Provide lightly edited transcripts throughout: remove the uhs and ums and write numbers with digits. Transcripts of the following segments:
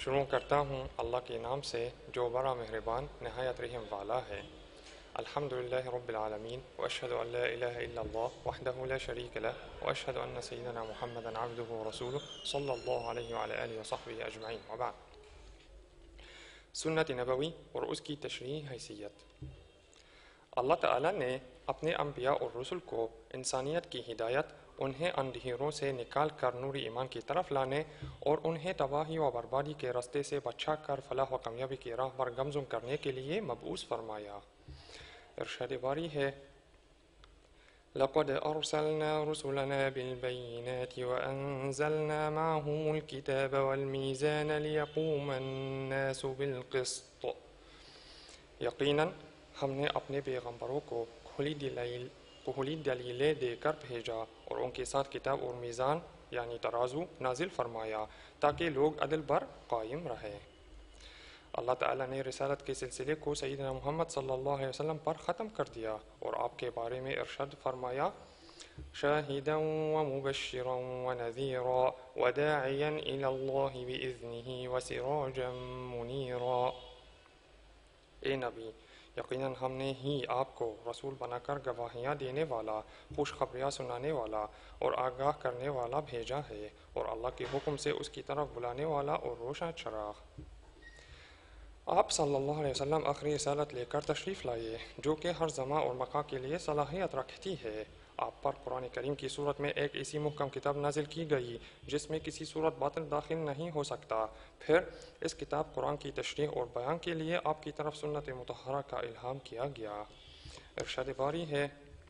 شروع کرتا ہوں اللہ کے نام سے جو بڑا مہربان نہایت رحم والا ہے۔ الحمدللہ رب العالمین واشہد ان لا الہ الا اللہ وحدہ لا شریک لہ واشہد ان سیدنا محمدا عبدہ ورسولہ صلی اللہ علیہ وعلی آلہ وصحبہ اجمعین وبعد۔ سنت نبوی اور اس کی تشریعی حیثیت۔ اللہ تعالیٰ نے اپنے انبیاء اور رسل کو انسانیت کی ہدایت، انہیں اندھیروں سے نکال کر نور ایمان کی طرف لانے اور انہیں تباہی و بربادی کے راستے سے بچا کر فلاح و کامیابی کی راہ پر گامزن کرنے کے لیے مبعوث فرمایا۔ ارشاد باری ہے، لَقَدْ أَرْسَلْنَا رُسُلَنَا بِالْبَيِّنَاتِ وَأَنزَلْنَا مَعَهُمُ الْكِتَابَ وَالْمِيزَانَ لِيَقُومَ النَّاسُ بِالْقِسْطِ۔ یقیناً ہم نے اپنے پیغمبروں کو کھلی دلیلیں دے کر بھیجا اور ان کے ساتھ کتاب اور میزان یعنی ترازو نازل فرمایا تاکہ لوگ عدل پر قائم رہیں۔ اللہ تعالیٰ نے رسالت کے سلسلے کو سیدنا محمد صلی اللہ علیہ وسلم پر ختم کر دیا اور آپ کے بارے میں ارشاد فرمایا، شاہدا ومبشرا ونذیرا وداعیا الی اللہ بإذنہ وسراجا منیرا۔ اے نبی، یقیناً ہم نے ہی آپ کو رسول بنا کر گواہیاں دینے والا، خوشخبریاں سنانے والا اور آگاہ کرنے والا بھیجا ہے، اور اللہ کے حکم سے اس کی طرف بلانے والا اور روشن چراغ۔ آپ صلی اللہ علیہ وسلم آخری رسالت لے کر تشریف لائے جو کہ ہر زمان اور مکان کے لیے صلاحیت رکھتی ہے۔ آپ پر قرآن کریم کی صورت میں ایک ایسی محکم کتاب نازل کی گئی جس میں کسی صورت باطل داخل نہیں ہو سکتا۔ پھر اس کتاب قرآن کی تشریح اور بیان کے لیے آپ کی طرف سنت مطہرہ کا الہام کیا گیا۔ ارشاد باری ہے،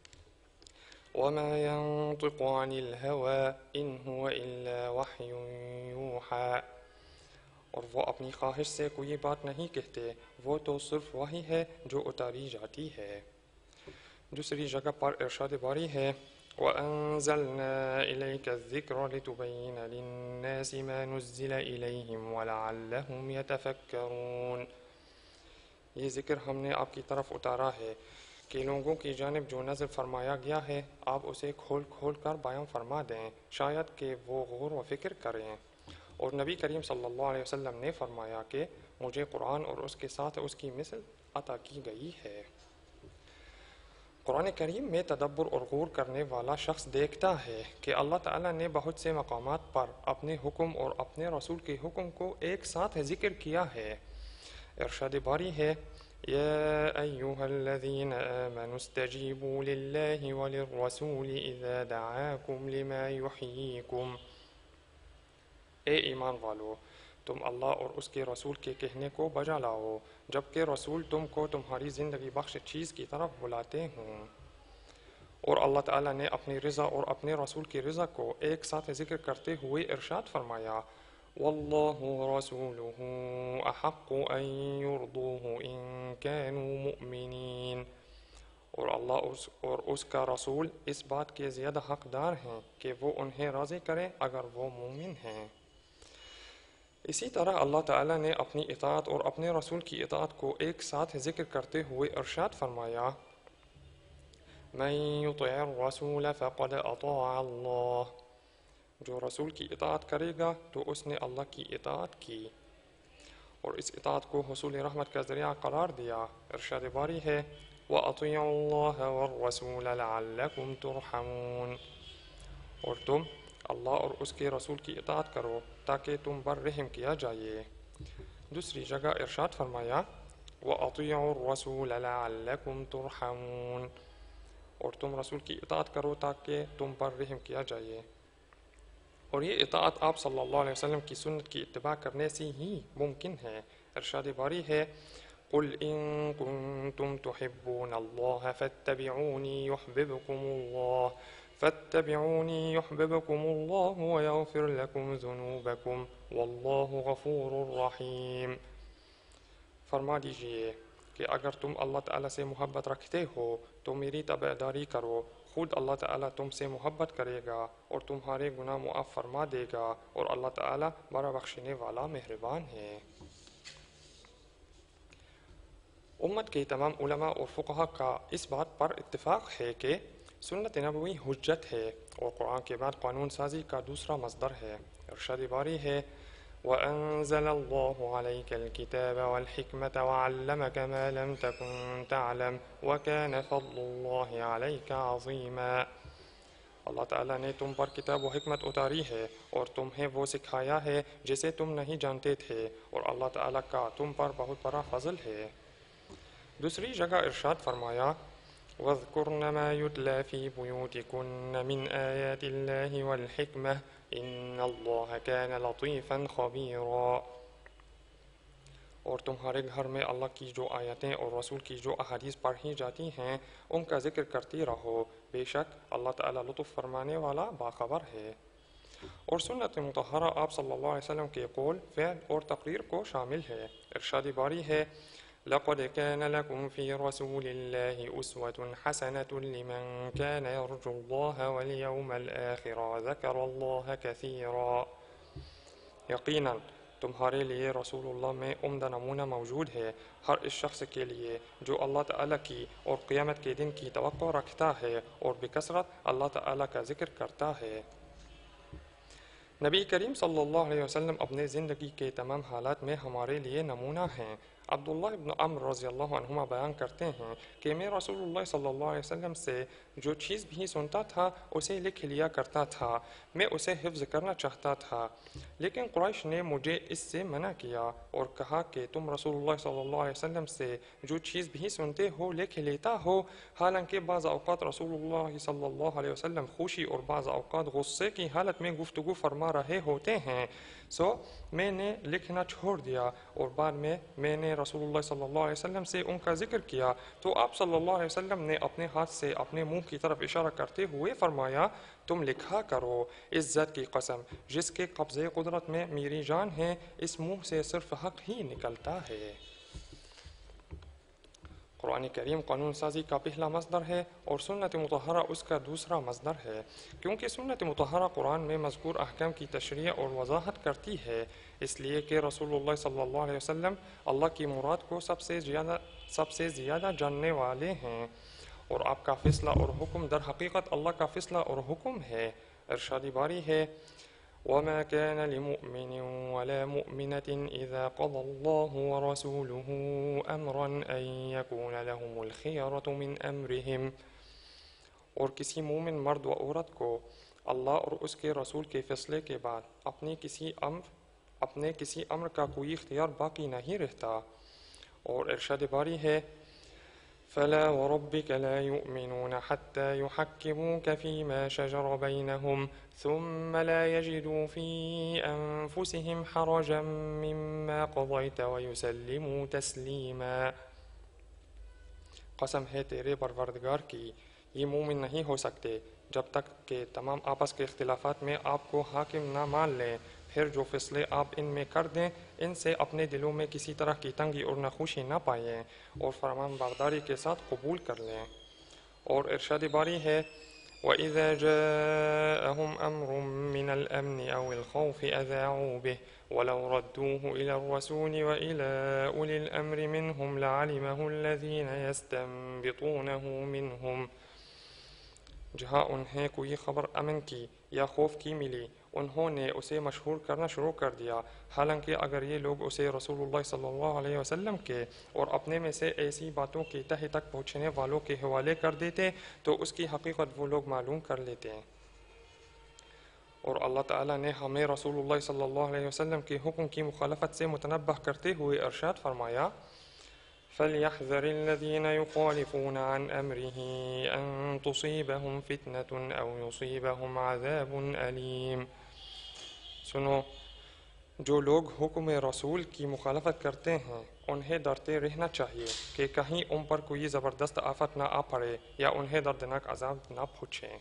وَمَا يَنطِقُ عَنِ الْهَوَىٰ إِنْ هُوَ إِلَّا وَحْيٌ يُوحَىٰ۔ اور وہ اپنی خواہش سے کوئی بات نہیں کہتے، وہ تو صرف وحی ہے جو اتاری جاتی ہے۔ دوسری جگہ پر ارشاد باری ہے، وَأَنزَلْنَا إِلَيْكَ الذِّكْرَ لِتُبَيِّنَ لِلنَّاسِ مَا نُزِّلَ إِلَيْهِمْ وَلَعَلَّهُمْ يَتَفَكَّرُونَ۔ یہ ذکر ہم نے آپ کی طرف اتارا ہے کہ لوگوں کی جانب جو نازل فرمایا گیا ہے آپ اسے کھول کھول کر بیان فرما دیں، شاید کہ وہ غور و فکر کریں۔ اور نبی کریم صلی اللہ علیہ وسلم نے فرمایا کہ مجھے قرآن اور اس کے ساتھ اس کی مثل عطا کی گئی ہے۔ قرآن کریم میں تدبر اور غور کرنے والا شخص دیکھتا ہے کہ اللہ تعالیٰ نے بہت سے مقامات پر اپنے حکم اور اپنے رسول کے حکم کو ایک ساتھ ذکر کیا ہے۔ ارشاد باری ہے، یا ایہا الذین آمنوا استجیبوا للہ وللرسول اذا دعاکم لما یحییکم۔ اے ایمان والو، تم اللہ اور اس کے رسول کے کہنے کو بجا لاؤ جبکہ رسول تم کو تمہاری زندگی بخش چیز کی طرف بلاتے ہوں۔ اور اللہ تعالیٰ نے اپنی رضا اور اپنے رسول کی رضا کو ایک ساتھ ذکر کرتے ہوئے ارشاد فرمایا، واللہ ورسولہ احق ان یرضوہ ان كانوا مؤمنین۔ اور اللہ اور اس کا رسول اس بات کے زیادہ حقدار ہیں کہ وہ انہیں راضی کریں اگر وہ مومن ہیں۔ اسی طرح اللہ تعالیٰ نے اپنی اطاعت اور اپنے رسول کی اطاعت کو ایک ساتھ ذکر کرتے ہوئے ارشاد فرمایا، من یطع الرسول فقد اطاع اللہ۔ جو رسول کی اطاعت کرے گا تو اس نے اللہ کی اطاعت کی اور اس اطاعت کو حصول رحمت کا ذریعہ قرار دیا۔ ارشاد باری ہے، وَأَطِيعُوا اللَّهَ وَالرَّسُولَ لَعَلَّكُمْ تُرْحَمُونَ۔ اور تم اللہ اور اس کے رسول کی اطاعت کرو تاکہ تم پر رحم کیا جائے۔ دوسری جگہ ارشاد فرمایا، وَأَطِيعُوا الرَّسُولَ لَعَلَّكُمْ تُرْحَمُونَ۔ اور تم رسول کی اطاعت کرو تاکہ تم پر رحم کیا جائے۔ اور یہ اطاعت آپ صلی اللہ علیہ وسلم کی سنت کی اتباع کرنے سے ہی ممکن ہے۔ ارشاد باری ہے، قُلْ إِن كُنتُمْ تُحِبُّونَ اللَّهَ فَاتَّبِعُونِي يُحْبِبْكُمُ اللَّهُ وَيَغْفِرْ لَكُمْ ذُنُوبَكُمْ وَاللَّهُ غَفُورٌ رَحِيمٌ۔ فرما دیجئے کہ اگر تم اللہ تعالیٰ سے محبت رکھتے ہو تو میری تابعداری کرو، خود اللہ تعالیٰ تم سے محبت کرے گا اور تمہارے گناہ معاف فرما دے گا، اور اللہ تعالیٰ بڑا بخشنے والا مہربان ہے۔ امت کے تمام علماء اور فقہاء کا اس بات پر اتفاق ہے کہ سنت نبوی حجت ہے اور قرآن کے بعد قانون سازی کا دوسرا مصدر ہے۔ ارشاد باری ہے، وأنزل الله عليك الكتاب والحكمة وعلمك ما لم تكن تعلم وكان فضل الله عليك عظيما۔ اللہ تعالیٰ نے تم پر کتاب و حکمت اتاری ہے اور تمہیں وہ سکھایا ہے جسے تم نہیں جانتے تھے، اور اللہ تعالیٰ کا تم پر بہت بڑا فضل ہے۔ دوسری جگہ ارشاد فرمایا وَاذْكُرْنَ مَا يُتْلَى فِي بُيُوتِكُنَّ مِنْ آيَاتِ اللَّهِ وَالْحِكْمَةِ إِنَّ اللَّهَ كَانَ لَطِيفًا خَبِيرًا۔ اور تمہارے گھر میں اللہ کی جو آیتیں اور رسول کی جو احادیث پڑھی جاتی ہیں ان کا ذکر کرتی رہو، بے شک اللہ تعالیٰ لطف فرمانے والا باخبر ہے۔ اور سنت مطہرہ آپ صلی اللہ علیہ وسلم کے قول، فعل اور تقریر کو شامل ہے۔ ارشاد باری ہے لَقَدْ كَانَ لَكُمْ فِي رَسُولِ اللَّهِ أُسْوَةٌ حَسَنَةٌ لِمَنْ كَانَ يَرْجُو اللَّهَ وَالْيَوْمَ الْآخِرَ وَذَكَرَ اللَّهَ كَثِيرًا۔ یقیناً تمہارے لیے رسول اللہ میں عمدہ نمونہ موجود ہے ہر اس شخص کے لیے جو اللہ تعالیٰ کی اور قیامت کے دن کی توقع رکھتا ہے اور بکثرت اللہ تعالیٰ کا ذکر کرتا ہے۔ نبی کریم صلی اللہ علیہ وسلم اپنے زندگی کے تمام حالات میں ہمارے لیے نمونہ ہیں۔ عبداللہ ابن عمر رضی اللہ عنہما بیان کرتے ہیں کہ میں رسول اللہ صلی اللہ علیہ وسلم سے جو چیز بھی سنتا تھا اسے لکھ لیا کرتا تھا، میں اسے حفظ کرنا چاہتا تھا، لیکن قریش نے مجھے اس سے منع کیا اور کہا کہ تم رسول اللہ صلی اللہ علیہ وسلم سے جو چیز بھی سنتے ہو لکھ لیتا ہو، حالانکہ بعض اوقات رسول اللہ صلی اللہ علیہ وسلم خوشی اور بعض اوقات غصے کی حالت میں گفتگو فرما رہے ہوتے ہیں، سو میں نے لکھنا چھوڑ دیا، اور بعد میں نے رسول اللہ صلی اللہ علیہ وسلم سے ان کا ذکر کیا تو آپ صلی اللہ علیہ وسلم نے اپنے ہاتھ سے اپنے منہ کی طرف اشارہ کرتے ہوئے فرمایا تم لکھا کرو، اس ذات کی قسم جس کے قبضے قدرت میں میری جان ہے، اس منہ سے صرف حق ہی نکلتا ہے۔ قرآن کریم قانون سازی کا پہلا مصدر ہے اور سنت مطہرہ اس کا دوسرا مصدر ہے، کیونکہ سنت مطہرہ قرآن میں مذکور احکام کی تشریح اور وضاحت کرتی ہے، اس لیے کہ رسول اللہ صلی اللہ علیہ وسلم اللہ کی مراد کو سب سے زیادہ جاننے والے ہیں، اور آپ کا فیصلہ اور حکم در حقیقت اللہ کا فیصلہ اور حکم ہے۔ ارشاد باری ہے وَمَا كَانَ لِمُؤْمِنٍ وَلَا مُؤْمِنَةٍ إِذَا قَضَى اللَّهُ وَرَسُولُهُ أَمْرًا أَن يَكُونَ لَهُمُ الْخِيَرَةُ مِنْ أَمْرِهِمْ، اور کسی مومن مرد و عورت کو اللہ اور اس کے رسول کے فیصلے کے بعد اپنے کسی امر کا کوئی اختیار باقی نہیں رہتا۔ اور ارشاد باری ہے فَلَا وَرَبِّكَ لَا يُؤْمِنُونَ حَتَّى يُحَكِّمُوكَ فِي مَا شَجَرَ بَيْنَهُمْ ثُمَّ لَا يَجِدُوا فِي أَنفُسِهِمْ حَرَجًا مِّمَّا قَضَيْتَ وَيُسَلِّمُوا تَسْلِيمًا۔ قسم ہے تیرے پروردگار کی، یہ مومن نہیں ہو سکتے جب تک کہ تمام آپس کے اختلافات میں آپ کو حاکم نہ مان لیں، پھر جو فیصلے آپ ان میں کر دیں ان سے اپنے دلوں میں کسی طرح کی تنگی اور ناخوشی نہ پائیں اور فرمان برداری کے ساتھ قبول کر لیں۔ اور ارشاد باری ہے وَإِذَا جَاءَهُمْ أَمْرٌ مِّنَ الْأَمْنِ أَوِ الْخَوْفِ أَذَاعُوا بِهِ وَلَوْ رَدُّوهُ إِلَى الرَّسُولِ وَإِلَى أُولِي الْأَمْرِ مِنْهُمْ لَعَلِمَهُ الَّذِينَ يَسْتَنبِطُونَهُ مِنْهُمْ۔ جہاں انہیں کوئی خبر امن کی یا خوف کی ملی انہوں نے اسے مشہور کرنا شروع کر دیا، حالانکہ اگر یہ لوگ اسے رسول اللہ صلی اللہ علیہ وسلم کے اور اپنے میں سے ایسی باتوں کی تہہ تک پہنچنے والوں کے حوالے کر دیتے تو اس کی حقیقت وہ لوگ معلوم کر لیتے۔ اور اللہ تعالیٰ نے ہمیں رسول اللہ صلی اللہ علیہ وسلم کے حکم کی مخالفت سے متنبہ کرتے ہوئے ارشاد فرمایا فَلْيَحْذَرِ الَّذِينَ يُخَالِفُونَ عَنْ أَمْرِهِ أَن تُصِيبَهُمْ فِتْنَةٌ أَوْ يُصِيبَهُمْ عَذَابٌ أَلِيمٌ۔ سنو، جو لوگ حکم رسول کی مخالفت کرتے ہیں انہیں ڈرتے رہنا چاہیے کہ کہیں ان پر کوئی زبردست آفت نہ آ پڑے یا انہیں دردناک عذاب نہ پہنچے۔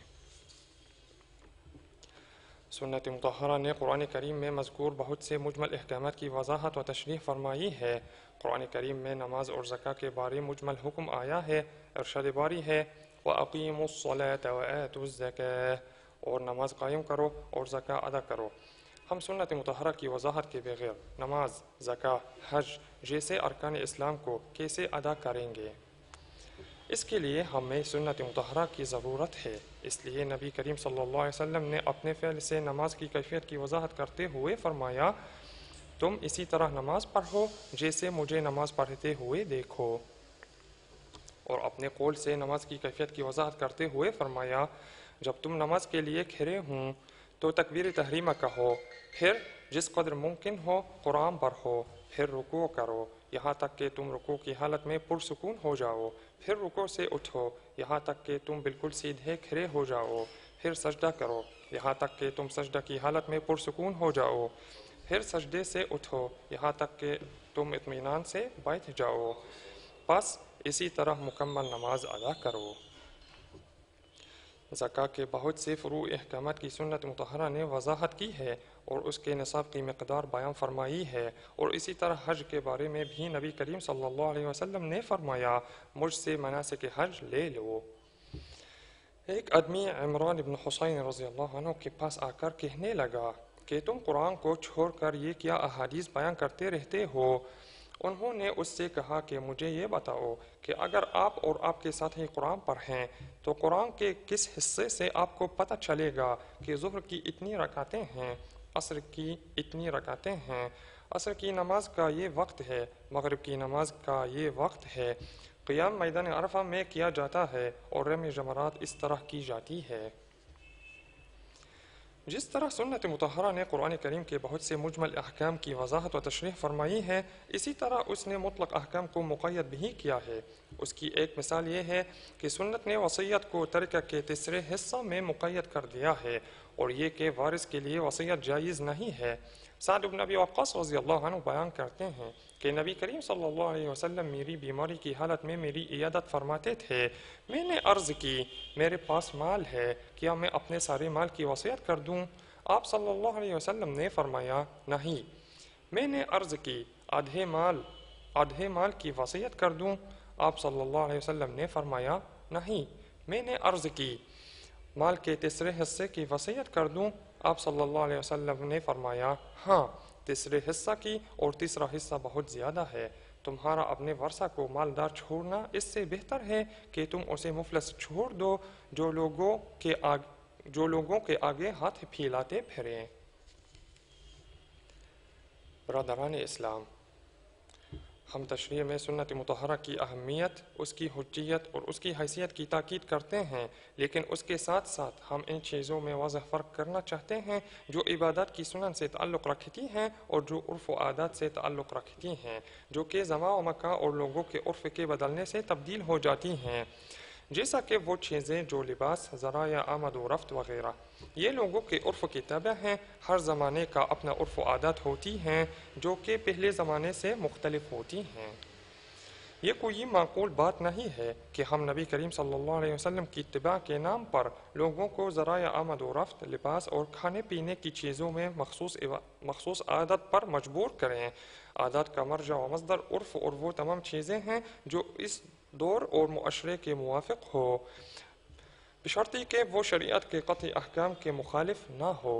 سنت مطہرہ نے قرآن کریم میں مذکور بہت سے مجمل احکامات کی وضاحت و تشریح فرمائی ہے۔ قرآن کریم میں نماز اور زکوٰۃ کے بارے مجمل حکم آیا ہے۔ ارشاد باری ہے وَأَقِيمُوا الصَّلَاةَ وَآتُوا الزَّكَاةَ، اور نماز قائم کرو اور زکوٰۃ ادا کرو۔ ہم سنت مطہرہ کی وضاحت کے بغیر نماز، زکوٰۃ، حج جیسے ارکان اسلام کو کیسے ادا کریں گے؟ اس کے لیے ہمیں سنت مطہرہ کی ضرورت ہے۔ اس لیے نبی کریم صلی اللہ علیہ وسلم نے اپنے فعل سے نماز کی کیفیت کی وضاحت کرتے ہوئے فرمایا تم اسی طرح نماز پڑھو جیسے مجھے نماز پڑھتے ہوئے دیکھو۔ اور اپنے قول سے نماز کی کیفیت کی وضاحت کرتے ہوئے فرمایا جب تم نماز کے لیے کھڑے ہوں تو تکبیر تحریمہ کہو، پھر جس قدر ممکن ہو قرآن پڑھو، پھر رکوع کرو یہاں تک کہ تم رکوع کی حالت میں پرسکون ہو جاؤ، پھر رکوع سے اٹھو یہاں تک کہ تم بالکل سیدھے کھڑے ہو جاؤ، پھر سجدہ کرو یہاں تک کہ تم سجدہ کی حالت میں پرسکون ہو جاؤ، پھر سجدے سے اٹھو یہاں تک کہ تم اطمینان سے بیٹھ جاؤ، بس اسی طرح مکمل نماز ادا کرو۔ زکوٰۃ کے بہت سے فروع احکامات کی سنت مطہرہ نے وضاحت کی ہے اور اس کے نصاب کی مقدار بیان فرمائی ہے، اور اسی طرح حج کے بارے میں بھی نبی کریم صلی اللہ علیہ وسلم نے فرمایا مجھ سے مناسک حج لے لو۔ ایک آدمی عمران بن حسین رضی اللہ عنہ کے پاس آ کر کہنے لگا کہ تم قرآن کو چھوڑ کر یہ کیا احادیث بیان کرتے رہتے ہو؟ انہوں نے اس سے کہا کہ مجھے یہ بتاؤ کہ اگر آپ اور آپ کے ساتھی قرآن پڑھیں تو قرآن کے کس حصے سے آپ کو پتہ چلے گا کہ ظہر کی اتنی رکعتیں ہیں، عصر کی اتنی رکعتیں ہیں، عصر کی نماز کا یہ وقت ہے، مغرب کی نماز کا یہ وقت ہے، قیام میدان عرفہ میں کیا جاتا ہے اور رمی جمرات اس طرح کی جاتی ہے۔ جس طرح سنت مطہرہ نے قرآن کریم کے بہت سے مجمل احکام کی وضاحت و تشریح فرمائی ہے، اسی طرح اس نے مطلق احکام کو مقید بھی کیا ہے۔ اس کی ایک مثال یہ ہے کہ سنت نے وصیت کو ترکہ کے تیسرے حصہ میں مقید کر دیا ہے، اور یہ کہ وارث کے لیے وصیت جائز نہیں ہے۔ سعد بن ابی وقاص رضی اللہ عنہ بیان کرتے ہیں کہ نبی کریم صلی اللہ علیہ وسلم میری بیماری کی حالت میں میری عیادت فرماتے تھے۔ میں نے عرض کی میرے پاس مال ہے، کیا میں اپنے سارے مال کی وصیت کر دوں؟ آپ صلی اللہ علیہ وسلم نے فرمایا نہیں۔ میں نے عرض کی آدھے مال کی وصیت کر دوں؟ آپ صلی اللہ علیہ وسلم نے فرمایا نہیں۔ میں نے عرض کی مال کے تیسرے حصے کی وصیت کر دوں؟ آپ صلی اللہ علیہ وسلم نے فرمایا ہاں، تیسرے حصہ کی، اور تیسرا حصہ بہت زیادہ ہے۔ تمہارا اپنے ورثہ کو مالدار چھوڑنا اس سے بہتر ہے کہ تم اسے مفلس چھوڑ دو جو لوگوں کے آگے ہاتھ پھیلاتے پھریں۔ برادران اسلام، ہم تشریح میں سنت مطہرہ کی اہمیت، اس کی حجیت اور اس کی حیثیت کی تاکید کرتے ہیں، لیکن اس کے ساتھ ساتھ ہم ان چیزوں میں واضح فرق کرنا چاہتے ہیں جو عبادات کی سنن سے تعلق رکھتی ہیں اور جو عرف و عادات سے تعلق رکھتی ہیں، جو کہ زمان و مکان اور لوگوں کے عرف کے بدلنے سے تبدیل ہو جاتی ہیں، جیسا کہ وہ چیزیں جو لباس، ذرائع آمد و رفت وغیرہ، یہ لوگوں کے عرف کے تابع ہیں۔ ہر زمانے کا اپنا عرف و عادات ہوتی ہیں جو کہ پہلے زمانے سے مختلف ہوتی ہیں۔ یہ کوئی معقول بات نہیں ہے کہ ہم نبی کریم صلی اللہ علیہ وسلم کی اتباع کے نام پر لوگوں کو ذرائع آمد و رفت، لباس اور کھانے پینے کی چیزوں میں مخصوص عادت پر مجبور کریں۔ عادات کا مرجع و مصدر عرف اور وہ تمام چیزیں ہیں جو اس دور اور معاشرے کے موافق ہو، بشرطی کہ وہ شریعت کے قطعی احکام کے مخالف نہ ہو۔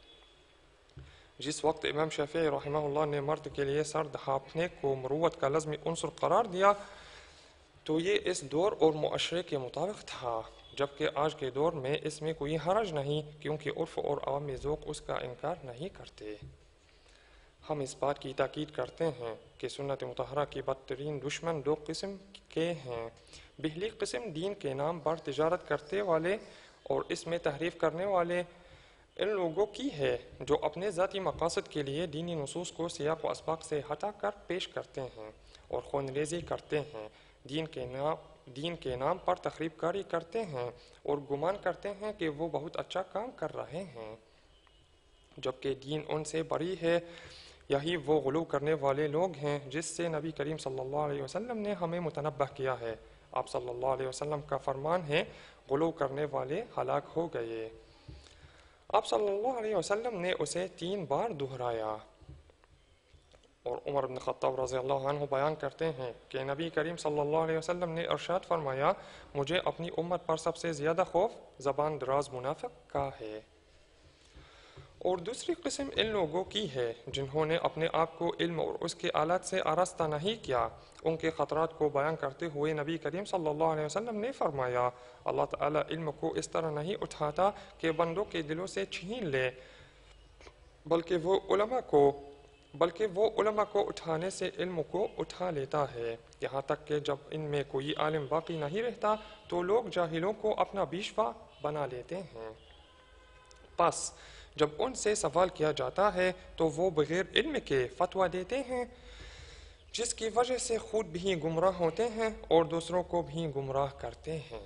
جس وقت امام شافعی رحمہ اللہ نے مرد کے لیے سر ڈھانپنے کو مروت کا لازمی عنصر قرار دیا تو یہ اس دور اور معاشرے کے مطابق تھا، جبکہ آج کے دور میں اس میں کوئی حرج نہیں، کیونکہ عرف اور عوامی ذوق اس کا انکار نہیں کرتے۔ ہم اس بات کی تاکید کرتے ہیں کہ سنت مطہرہ کی بدترین دشمن دو قسم کے ہیں۔ پہلی قسم دین کے نام پر تجارت کرتے والے اور اس میں تحریف کرنے والے ان لوگوں کی ہے جو اپنے ذاتی مقاصد کے لیے دینی نصوص کو سیاق و اسباق سے ہٹا کر پیش کرتے ہیں اور خون ریزی کرتے ہیں، دین کے نام پر تخریب کاری کرتے ہیں اور گمان کرتے ہیں کہ وہ بہت اچھا کام کر رہے ہیں، جبکہ دین ان سے بری ہے۔ یہی وہ غلو کرنے والے لوگ ہیں جس سے نبی کریم صلی اللہ علیہ وسلم نے ہمیں متنبہ کیا ہے۔ آپ صلی اللہ علیہ وسلم کا فرمان ہے غلو کرنے والے ہلاک ہو گئے۔ آپ صلی اللہ علیہ وسلم نے اسے 3 بار دہرایا۔ اور عمر بن خطاب رضی اللہ عنہ بیان کرتے ہیں کہ نبی کریم صلی اللہ علیہ وسلم نے ارشاد فرمایا مجھے اپنی امت پر سب سے زیادہ خوف زبان دراز منافق کا ہے۔ اور دوسری قسم ان لوگوں کی ہے جنہوں نے اپنے آپ کو علم اور اس کے آلات سے آراستہ نہیں کیا۔ ان کے خطرات کو بیان کرتے ہوئے نبی کریم صلی اللہ علیہ وسلم نے فرمایا اللہ تعالیٰ علم کو اس طرح نہیں اٹھاتا کہ بندوں کے دلوں سے چھین لے، بلکہ وہ علماء کو بلکہ وہ علماء کو اٹھانے سے علم کو اٹھا لیتا ہے، یہاں تک کہ جب ان میں کوئی عالم باقی نہیں رہتا تو لوگ جاہلوں کو اپنا پیشوا بنا لیتے ہیں۔ پس جب ان سے سوال کیا جاتا ہے تو وہ بغیر علم کے فتویٰ دیتے ہیں، جس کی وجہ سے خود بھی گمراہ ہوتے ہیں اور دوسروں کو بھی گمراہ کرتے ہیں۔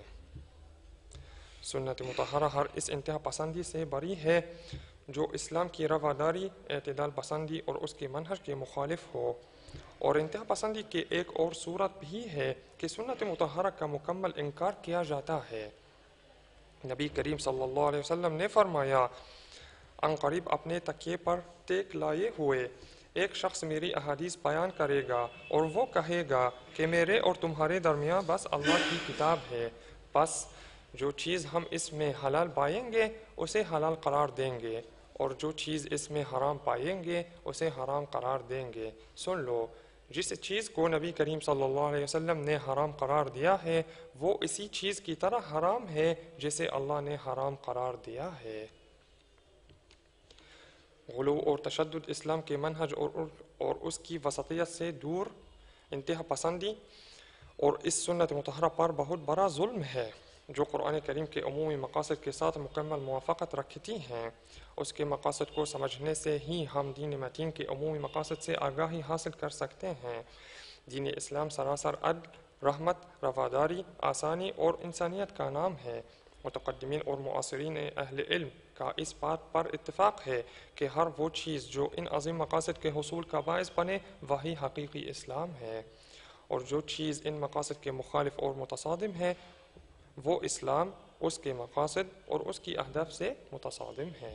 سنت مطہرہ ہر اس انتہا پسندی سے بری ہے جو اسلام کی رواداری، اعتدال پسندی اور اس کے منہج کے مخالف ہو، اور انتہا پسندی کی ایک اور صورت بھی ہے کہ سنت مطہرہ کا مکمل انکار کیا جاتا ہے۔ نبی کریم صلی اللہ علیہ وسلم نے فرمایا، ان قریب اپنے تکیے پر ٹیک لائے ہوئے ایک شخص میری احادیث بیان کرے گا اور وہ کہے گا کہ میرے اور تمہارے درمیان بس اللہ کی کتاب ہے، بس جو چیز ہم اس میں حلال پائیں گے اسے حلال قرار دیں گے، اور جو چیز اس میں حرام پائیں گے اسے حرام قرار دیں گے۔ سن لو، جس چیز کو نبی کریم صلی اللہ علیہ وسلم نے حرام قرار دیا ہے وہ اسی چیز کی طرح حرام ہے جسے اللہ نے حرام قرار دیا ہے۔ غلو اور تشدد اسلام کے منہج اور اس کی وسطیت سے دور، انتہا پسندی اور اس سنت مطہرہ پر بہت بڑا ظلم ہے جو قرآن کریم کے عمومی مقاصد کے ساتھ مکمل موافقت رکھتی ہیں۔ اس کے مقاصد کو سمجھنے سے ہی ہم دین متین کے عمومی مقاصد سے آگاہی حاصل کر سکتے ہیں۔ دین اسلام سراسر عدل، رحمت، رواداری، آسانی اور انسانیت کا نام ہے۔ متقدمین اور معاصرین اہل علم کا اس بات پر اتفاق ہے کہ ہر وہ چیز جو ان عظیم مقاصد کے حصول کا باعث بنے وہی حقیقی اسلام ہے، اور جو چیز ان مقاصد کے مخالف اور متصادم ہے وہ اسلام، اس کے مقاصد اور اس کی اہداف سے متصادم ہے۔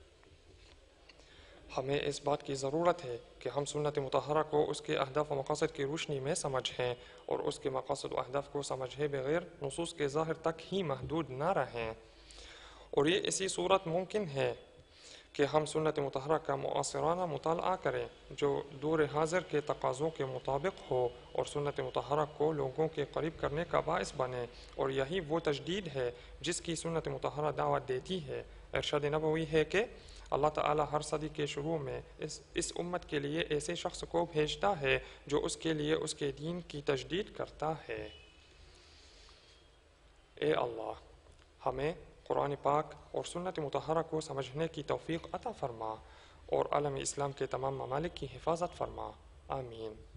ہمیں اس بات کی ضرورت ہے کہ ہم سنت مطہرہ کو اس کے اہداف و مقاصد کی روشنی میں سمجھیں اور اس کے مقاصد و اہداف کو سمجھے بغیر نصوص کے ظاہر تک ہی محدود نہ رہیں، اور یہ اسی صورت ممکن ہے کہ ہم سنت مطہرہ کا معاصرانہ مطالعہ کریں جو دور حاضر کے تقاضوں کے مطابق ہو اور سنت مطہرہ کو لوگوں کے قریب کرنے کا باعث بنے، اور یہی وہ تجدید ہے جس کی سنت مطہرہ دعوت دیتی ہے۔ ارشاد نبوی ہے کہ اللہ تعالیٰ ہر صدی کے شروع میں اس امت کے لیے ایسے شخص کو بھیجتا ہے جو اس کے لیے اس کے دین کی تجدید کرتا ہے۔ اے اللہ، ہمیں قرآن پاک اور سنت مطہرہ کو سمجھنے کی توفیق عطا فرما اور عالم اسلام کے تمام ممالک کی حفاظت فرما، آمین۔